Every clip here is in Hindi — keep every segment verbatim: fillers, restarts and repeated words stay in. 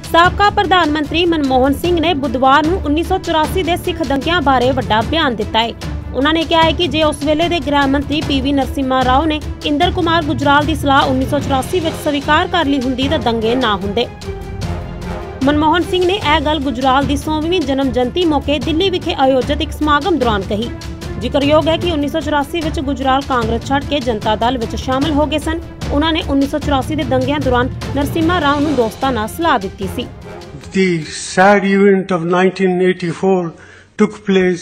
ਸਾਬਕਾ ਪ੍ਰਧਾਨ ਮੰਤਰੀ ਮਨਮੋਹਨ ਸਿੰਘ ਨੇ ਬੁੱਧਵਾਰ ਨੂੰ ਉੱਨੀ ਸੌ ਚੁਰਾਸੀ ਦੇ ਸਿੱਖ ਦੰਗਿਆਂ ਬਾਰੇ ਵੱਡਾ ਬਿਆਨ ਦਿੱਤਾ ਹੈ। ਉਹਨਾਂ ਨੇ ਕਿਹਾ ਹੈ ਕਿ ਜੇ ਉਸ ਵੇਲੇ ਦੇ ਗ੍ਰਹਿ ਮੰਤਰੀ ਪੀਵੀ ਨਰਸਿਮਹਾ ਰਾਓ ਨੇ ਇੰਦਰ ਕੁਮਾਰ ਗੁਜਰਾਲ ਦੀ ਸਲਾਹ ਉੱਨੀ ਸੌ ਚੁਰਾਸੀ ਵਿੱਚ ਸਵੀਕਾਰ ਕਰ ਲਈ ਹੁੰਦੀ ਤਾਂ ਦੰਗੇ ਨਾ ਹੁੰਦੇ। ਮਨਮੋਹਨ ਸਿੰਘ ਨੇ ਇਹ ਗੱਲ ਗੁਜਰਾਲ ਦੀ ਸੌਵੀਂ ਜਨਮ ਜਯੰਤੀ ਮੌਕੇ ਦਿੱਲੀ ਵਿਖੇ ਆਯੋਜਿਤ ਇੱਕ ਸਮਾਗਮ ਦੌਰਾਨ ਕਹੀ। ਜ਼ਿਕਰਯੋਗ ਹੈ ਕਿ ਉੱਨੀ ਸੌ ਚੁਰਾਸੀ ਵਿੱਚ ਗੁਜਰਾਲ ਕਾਂਗਰਸ ਛੱਡ ਕੇ ਜਨਤਾ ਦਲ ਵਿੱਚ ਸ਼ਾਮਲ ਹੋ ਗਏ ਸਨ। ਉਹਨਾਂ ਨੇ ਉੱਨੀ ਸੌ ਚੁਰਾਸੀ ਦੇ ਦੰਗਿਆਂ ਦੌਰਾਨ ਨਰਸਿਮਹਾ ਰਾਓ ਨੂੰ ਦੋਸਤਾਨਾ ਸਲਾਹ ਦਿੱਤੀ ਸੀ। The sad event of nineteen eighty-four took place.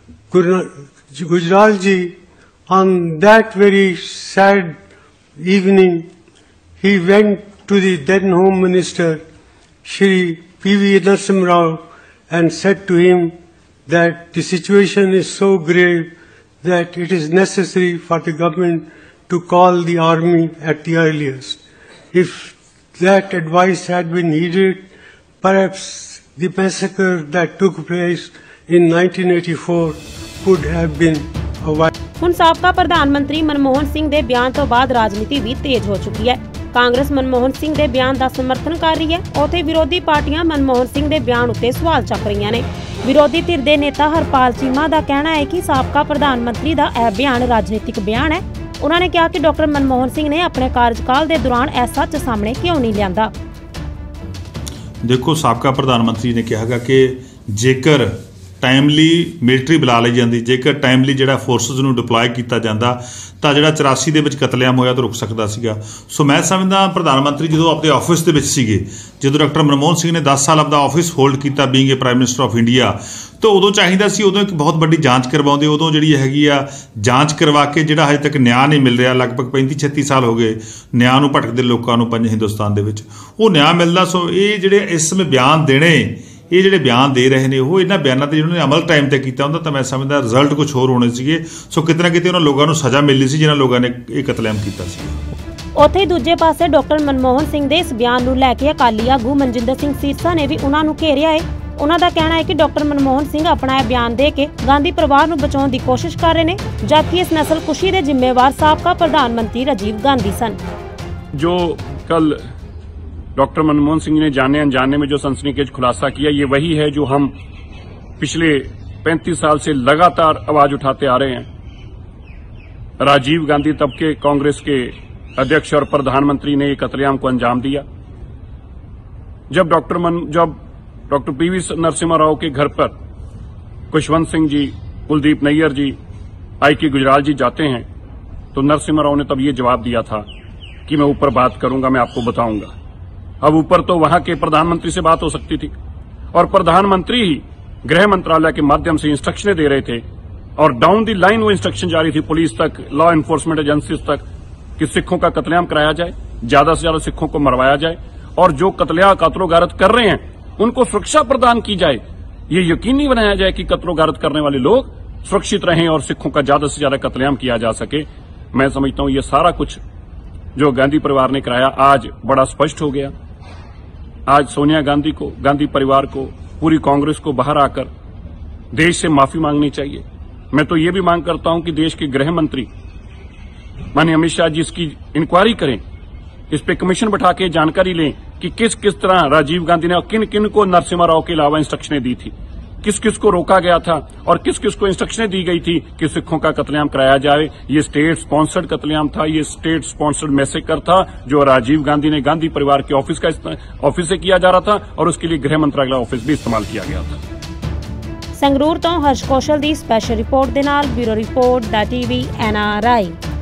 Gujral ji, on that very sad evening, he went to the then Home Minister, Shri P V Narasimha Rao, and said to him that the situation is so grave that it is necessary for the government to call the army at the earliest. If that advice had been heeded, perhaps the massacre that took place in nineteen eighty-four could have been avoided. ਹੁਣ ਸਾਬਕਾ ਪ੍ਰਧਾਨ ਮੰਤਰੀ ਮਨਮੋਹਨ ਸਿੰਘ ਦੇ ਬਿਆਨ ਤੋਂ ਬਾਅਦ ਰਾਜਨੀਤੀ ਵੀ ਤੇਜ਼ ਹੋ ਚੁੱਕੀ ਹੈ। ਕਾਂਗਰਸ ਮਨਮੋਹਨ ਸਿੰਘ ਦੇ ਬਿਆਨ ਦਾ ਸਮਰਥਨ ਕਰ ਰਹੀ ਹੈ। ਉੱਥੇ ਵਿਰੋਧੀ ਪਾਰਟੀਆਂ ਮਨਮੋਹਨ ਸਿੰਘ ਦੇ ਬਿਆਨ ਉੱਤੇ ਸਵਾਲ ਚੱਕ ਰਹੀਆਂ ਨੇ। ਵਿਰੋਧੀ ਧਿਰ ਦੇ ਨੇਤਾ ਹਰਪਾਲ ਚੀਮਾ ਦਾ ਕਹਿਣਾ ਹੈ ਕਿ ਸਾਬਕਾ ਪ੍ਰਧਾਨ ਮੰਤਰੀ ਦਾ ਇਹ ਬਿਆਨ ਰਾਜਨੀਤਿਕ ਬਿਆਨ ਹੈ। ਉਹਨਾਂ ਨੇ ਕਿਹਾ ਕਿ ਡਾਕਟਰ ਮਨਮੋਹਨ ਸਿੰਘ ਨੇ ਆਪਣੇ ਕਾਰਜਕਾਲ ਦੇ ਦੌਰਾਨ ਇਹ ਸੱਚ ਸਾਹਮਣੇ ਕਿਉਂ ਨਹੀਂ ਲਿਆਂਦਾ। देखो, साबका प्रधानमंत्री ने कहा कि जेकर टाइमली मिलिटरी बुला ली जाती, जेकर टाइमली जिहड़ा फोर्सिस नूं डिप्लॉय किया जाता तो जिहड़ा चौरासी दे विच कतलेआम होया तो रुक सकता सीगा। सो मैं समझदा प्रधानमंत्री जो अपने ऑफिस दे विच सीगे, जदों डॉक्टर मनमोहन सिंह ने दस साल अपना ऑफिस होल्ड किया being a prime minister of India, तो उदों चाहिदा सी उदों एक बहुत बड़ी जांच करवाउंदे। उदों जिहड़ी हैगी आ जांच करवा के जिहड़ा हजे तक न्याय नहीं मिल रहा, लगभग पैंती छत्ती साल हो गए न्याय नूं भटकदे लोकां नूं पंज हिंदुस्तान दे विच, वो न्याय मिलदा। सो ये जिहड़े इस समय बयान देने, ये जिहड़े बयान दे रहे हैं वो इन्हां बयानां ते जिन्होंने अमल टाइम ते कीता हुंदा तां मैं समझदा रिजल्ट कुछ होर होने सीगे। सो किते ना किते उन्हां लोकां नूं सज़ा मिलनी सी जिन्हां लोकां ने ये कतलेआम कीता सी। ਉੱਥੇ ਹੀ ਦੂਜੇ ਪਾਸੇ ਡਾਕਟਰ ਮਨਮੋਹਨ ਸਿੰਘ ਦੇ ਇਸ ਬਿਆਨ ਨੂੰ ਲੈ ਕੇ ਅਕਾਲੀ ਆਗੂ ਮਨਜਿੰਦਰ ਸਿੰਘ ਸਿਰਸਾ ਨੇ ਵੀ ਉਹਨਾਂ ਨੂੰ ਘੇਰਿਆ ਹੈ। ਉਹਨਾਂ ਦਾ ਕਹਿਣਾ ਹੈ ਕਿ ਡਾਕਟਰ ਮਨਮੋਹਨ ਸਿੰਘ ਆਪਣਾ ਇਹ ਬਿਆਨ ਦੇ ਕੇ ਗਾਂਧੀ ਪਰਿਵਾਰ ਨੂੰ ਬਚਾਉਣ ਦੀ ਕੋਸ਼ਿਸ਼ ਕਰ ਰਹੇ ਨੇ, ਜਦਕਿ ਇਸ ਨਸਲਕੁਸ਼ੀ ਦੇ ਜ਼ਿੰਮੇਵਾਰ ਸਾਬਕਾ ਪ੍ਰਧਾਨ ਮੰਤਰੀ ਰਾਜੀਵ गांधी सन। जो कल डॉक्टर मनमोहन सिंह ने जाने अनजाने में जो सनसनीखेज खुलासा किया, ये वही है जो हम पिछले पैंतीस साल से लगातार आवाज उठाते आ रहे हैं। राजीव गांधी तब के कांग्रेस के अध्यक्ष और प्रधानमंत्री ने एक कतलेआम को अंजाम दिया। जब डॉक्टर मन जब डॉक्टर पीवी नरसिम्हा राव के घर पर खुशवंत सिंह जी, कुलदीप नैयर जी, आई के गुजराल जी जाते हैं, तो नरसिम्हा राव ने तब ये जवाब दिया था कि मैं ऊपर बात करूंगा, मैं आपको बताऊंगा। अब ऊपर तो वहां के प्रधानमंत्री से बात हो सकती थी और प्रधानमंत्री ही गृह मंत्रालय के माध्यम से इंस्ट्रक्शनें दे रहे थे और डाउन दी लाइन वो इंस्ट्रक्शन जारी थी पुलिस तक, लॉ एनफोर्समेंट एजेंसीज तक, कि सिखों का कतलेआम कराया जाए, ज्यादा से ज्यादा सिखों को मरवाया जाए और जो कतलेआम कत्लो गारत कर रहे हैं उनको सुरक्षा प्रदान की जाए। ये यकीनी बनाया जाए कि कत्लो गारत करने वाले लोग सुरक्षित रहें और सिखों का ज्यादा से ज्यादा कतलेआम किया जा सके। मैं समझता हूं ये सारा कुछ जो गांधी परिवार ने कराया आज बड़ा स्पष्ट हो गया। आज सोनिया गांधी को, गांधी परिवार को, पूरी कांग्रेस को बाहर आकर देश से माफी मांगनी चाहिए। मैं तो ये भी मांग करता हूं कि देश के गृह मंत्री माननीय अमित शाह जी इसकी इंक्वायरी करें, इस पे कमीशन बैठा के जानकारी लें कि किस किस तरह राजीव गांधी ने और किन किन को नरसिम्हा राव के अलावा इंस्ट्रक्शनें दी थी, किस किस को रोका गया था और किस किस को इंस्ट्रक्शनें दी गई थी कि सिखों का कतलेआम कराया जाए। ये स्टेट स्पॉन्सर्ड कतलेआम था, ये स्टेट स्पॉन्सर्ड मैसेकर था जो राजीव गांधी ने गांधी परिवार के ऑफिस का ऑफिस से किया जा रहा था और उसके लिए गृह मंत्रालय ऑफिस भी इस्तेमाल किया गया था। संगरूर तो हर्ष कौशल की स्पेशल रिपोर्ट के नाल ब्यूरो रिपोर्ट दा टीवी एन आर आई।